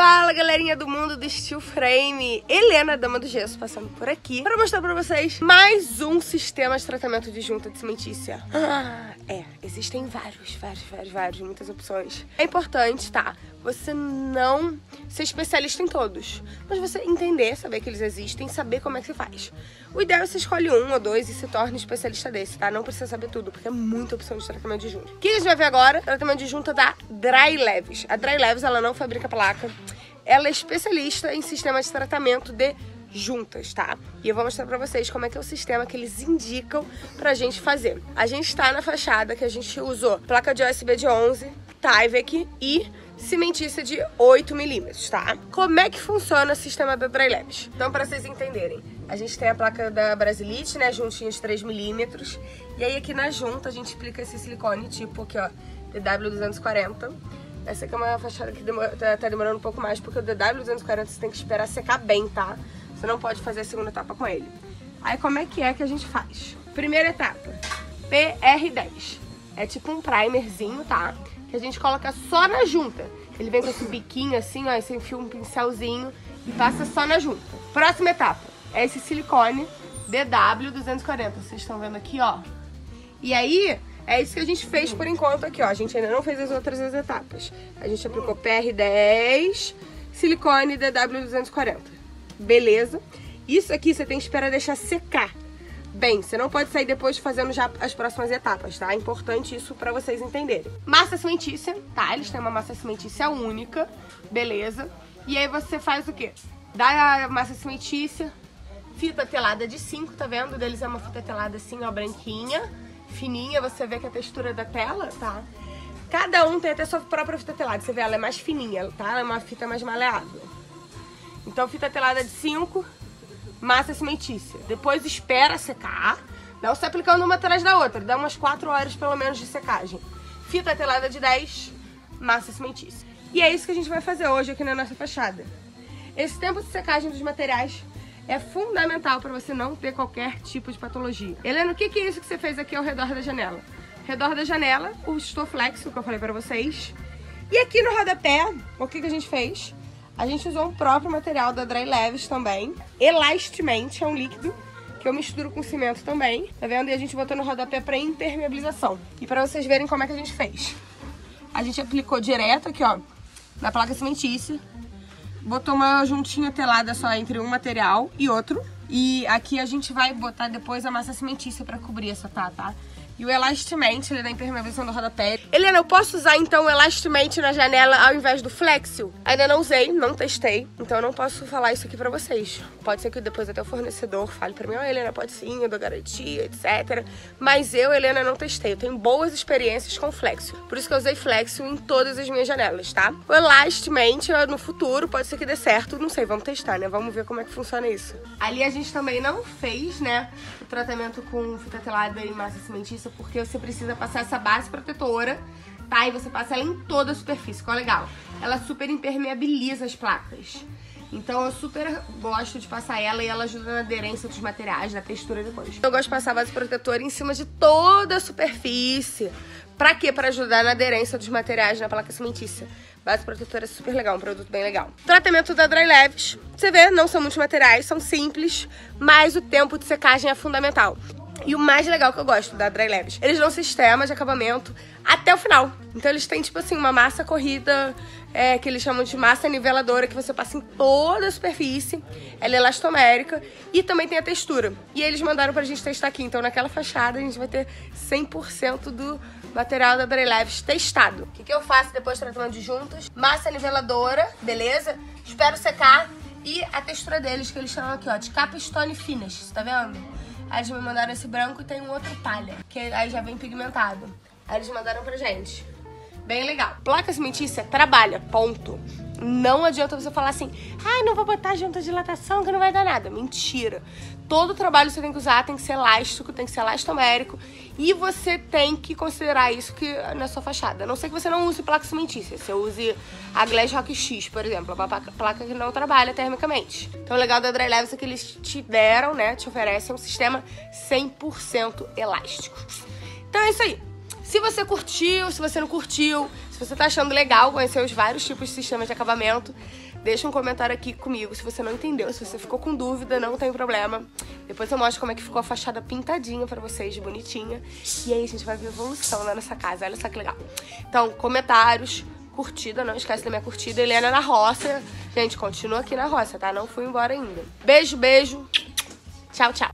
Fala, galerinha do mundo do Steel Frame, Helena, Dama do Gesso, passando por aqui para mostrar para vocês mais um sistema de tratamento de junta de cimentícia. Existem vários, muitas opções. É importante, tá? Você não ser especialista em todos, mas você entender, saber que eles existem, saber como é que se faz. O ideal é você escolhe um ou dois e se torne especialista desse, tá? Não precisa saber tudo, porque é muita opção de tratamento de junta. O que a gente vai ver agora? Tratamento de junta da Dry Leves. A Dry Leves, ela não fabrica placa. Ela é especialista em sistema de tratamento de juntas, tá? E eu vou mostrar pra vocês como é que é o sistema que eles indicam pra gente fazer. A gente tá na fachada que a gente usou placa de USB de 11, Tyvek e cimentícia de 8 milímetros, tá? Como é que funciona o sistema da Dry Leves? Então, pra vocês entenderem, a gente tem a placa da Brasilite, né, juntinha de 3 milímetros, e aí aqui na junta a gente aplica esse silicone tipo aqui, ó, DW240. Essa aqui é uma fachada que tá demorando um pouco mais, porque o DW240 você tem que esperar secar bem, tá? Você não pode fazer a segunda etapa com ele. Aí como é que a gente faz? Primeira etapa, PR10. É tipo um primerzinho, tá? Que a gente coloca só na junta. Ele vem com esse biquinho assim, ó, você enfia um pincelzinho e passa só na junta. Próxima etapa, é esse silicone DW240. Vocês estão vendo aqui, ó. E aí, é isso que a gente fez por enquanto aqui, ó. A gente ainda não fez as outras etapas. A gente aplicou PR10, silicone DW240. Beleza? Isso aqui você tem que esperar deixar secar bem. Você não pode sair depois fazendo já as próximas etapas, tá? É importante isso pra vocês entenderem. Massa cimentícia, tá? Eles têm uma massa cimentícia única, beleza? E aí você faz o quê? Dá a massa cimentícia, fita telada de 5, tá vendo? Deles é uma fita telada assim, ó, branquinha, fininha. Você vê que a textura da tela, tá? Cada um tem até sua própria fita telada. Você vê, ela é mais fininha, tá? Ela é uma fita mais maleável. Então, fita telada de 5, massa cimentícia. Depois espera secar. Não se aplicando uma atrás da outra. Dá umas 4 horas pelo menos de secagem. Fita telada de 10, massa cimentícia. E é isso que a gente vai fazer hoje aqui na nossa fachada. Esse tempo de secagem dos materiais é fundamental para você não ter qualquer tipo de patologia. Helena, o que é isso que você fez aqui ao redor da janela? Ao redor da janela, o Stoflex, que eu falei para vocês. E aqui no rodapé, o que a gente fez? A gente usou um próprio material da Dry Leves também. Elastamente, é um líquido que eu misturo com cimento também. Tá vendo? E a gente botou no rodapé para impermeabilização. E para vocês verem como é que a gente fez. A gente aplicou direto aqui, ó, na placa cimentícia. Botou uma juntinha telada só entre um material e outro. E aqui a gente vai botar depois a massa cimentícia para cobrir essa tá? E o Elastamente, ele é da impermeabilização do rodapé. Helena, eu posso usar então o Elastamente na janela ao invés do Flexio? Ainda não usei, não testei, então eu não posso falar isso aqui pra vocês. Pode ser que depois até o fornecedor fale pra mim, Helena, pode sim, eu dou garantia, etc. Mas eu, Helena, não testei. Eu tenho boas experiências com Flexio. Por isso que eu usei Flexio em todas as minhas janelas, tá? O Elastamente, no futuro, pode ser que dê certo, não sei, vamos testar, né? Vamos ver como é que funciona isso. Ali a gente também não fez, né, o tratamento com fita telada e massa cimentícia, porque você precisa passar essa base protetora, tá? E você passa ela em toda a superfície, qual é legal? Ela super impermeabiliza as placas. Então eu super gosto de passar ela e ela ajuda na aderência dos materiais, na textura depois. Eu gosto de passar a base protetora em cima de toda a superfície. Pra quê? Pra ajudar na aderência dos materiais na placa cimentícia. Base protetora é super legal, um produto bem legal. Tratamento da Dry Leves. Você vê, não são muitos materiais, são simples, mas o tempo de secagem é fundamental. E o mais legal que eu gosto da Dry Leves, eles dão sistema de acabamento até o final. Então eles têm tipo assim uma massa corrida, que eles chamam de massa niveladora, que você passa em toda a superfície. Ela é elastomérica e também tem a textura. E eles mandaram pra gente testar aqui. Então naquela fachada a gente vai ter 100% do material da Dry Leves testado. O que eu faço depois do tratamento de juntas? Massa niveladora, beleza? Espero secar. E a textura deles, que eles chamam aqui, ó, de Capstone Finish, tá vendo? Aí eles me mandaram esse branco e tem um outro palha, que aí já vem pigmentado. Aí eles mandaram pra gente. Bem legal. Placa cimentícia trabalha, ponto. Não adianta você falar assim, não vou botar junta de dilatação que não vai dar nada. Mentira. Todo trabalho você tem que usar tem que ser elástico, tem que ser elastomérico. E você tem que considerar isso que na sua fachada. A não ser que você não use placa cimentícia. Você use a Glass Rock X, por exemplo. Uma placa que não trabalha termicamente. Então o legal da Dry Leves é que eles te deram, né? Te oferecem um sistema 100% elástico. Então é isso aí. Se você curtiu, se você não curtiu, se você tá achando legal conhecer os vários tipos de sistemas de acabamento, Deixa um comentário aqui comigo se você não entendeu. Se você ficou com dúvida, não tem problema. Depois eu mostro como é que ficou a fachada pintadinha pra vocês, bonitinha. E aí a gente vai ver a evolução lá nessa casa. Olha só que legal. Então, comentários, curtida, não esquece da minha curtida. Helena na roça. Gente, continua aqui na roça, tá? Não fui embora ainda. Beijo, beijo. Tchau, tchau.